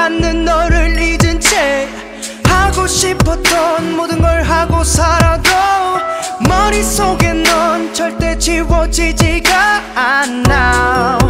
않는 너를 잊은 채 하고 싶었던 모든 걸 하고 살아도 머릿속에 넌 절대 지워지지가 않아.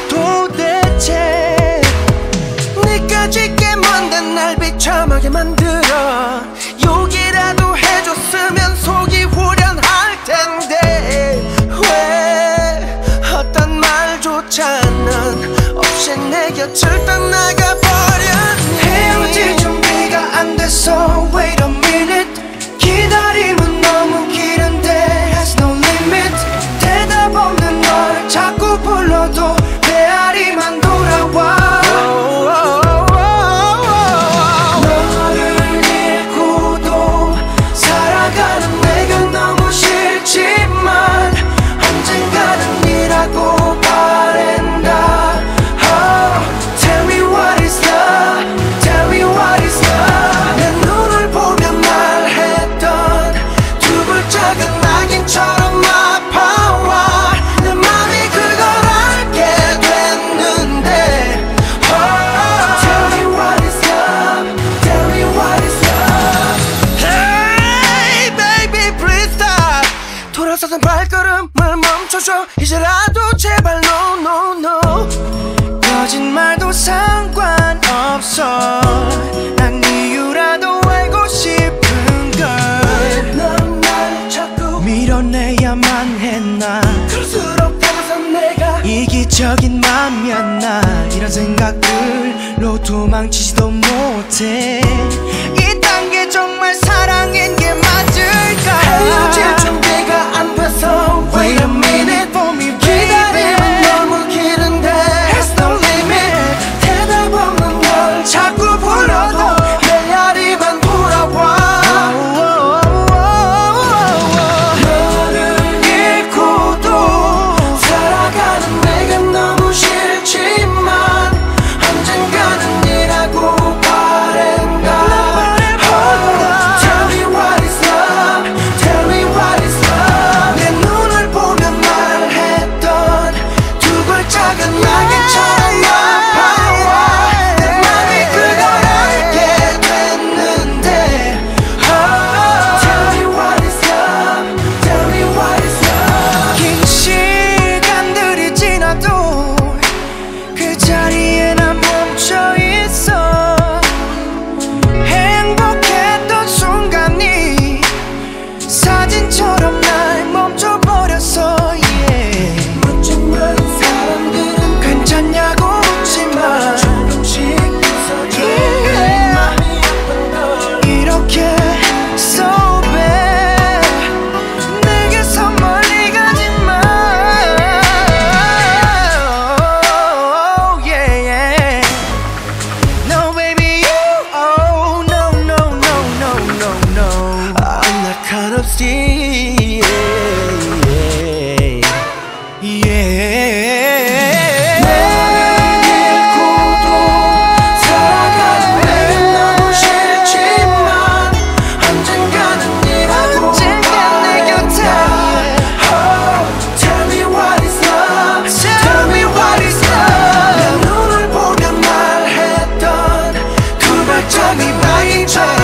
도대체 네가 짓게 만든 날 비참하게 만들어 욕이라도 해줬으면 속이 후련할 텐데 왜 어떤 말조차는 없이 내 곁을 떠나가버렸니. 헤어질 준비가 안 돼서 wait a minute. 기다림은 너무 길은데 has no limit. 대답 없는 널 자꾸 불러도 메아리만 돌아와. 너를 잃고도 살아가는 내가 너무 싫지만 언젠가는 이라고 바란다. Oh, tell me what is love, tell me what is love. 내 눈을 보며 말했던 두 글자가 낙인처럼 아파와 내 맘이 그걸 알게 됐는데. Oh, tell me what is love, tell me what is love. Hey baby please stop. 돌아서던 발걸음을 멈춰줘 이제라도 제발 no no no. 거짓말도 상관없어. 난 이유라도 알고 싶은 걸. 넌 날 자꾸 밀어내야만 했나. 그럴수록 더서 내가 이기적인 맘이었나. 이런 생각들로 도망치지도 못해. 이딴 게 정말 사랑인 게 맞을까. 헤어질 준비가 안 돼서 wait a minute for me baby. 기다림은 너무 길은데 has no limit. 대답 없는 걸 자꾸 불러도 메아리만 돌아와. 너를 잃고도 살아가는 내가 너무 싫지만 언젠가는 이라고 바란다. Oh, tell me what is love, tell me what is love. 내 눈을 보며 말했던 두 글자가 낙인처럼 아파와 내 맘이 그걸 알게 됐는데. Oh, tell me what is love, tell me what is love. 긴 시간들이 지나도 그 자리에 난 멈춰 있어. 행복했던 순간이 사진처럼 날 멈춰버렸어. yeah. 묻지만 사람들은 괜찮냐고 묻지만 조금씩 부서지는 맘이 아픈 걸 이렇게 so bad. 내게서 멀리 가지마. Oh, yeah, yeah. No baby you, oh no no no no no no. I'm that kind of steel. Yeah. 너를 잃고도 살아가는 내가 너무 싫지만 언젠가는 이라고 바란다. Oh, tell me what is love, tell me what is love. 내 눈을 보며 말했던 그 발작이 낙인처럼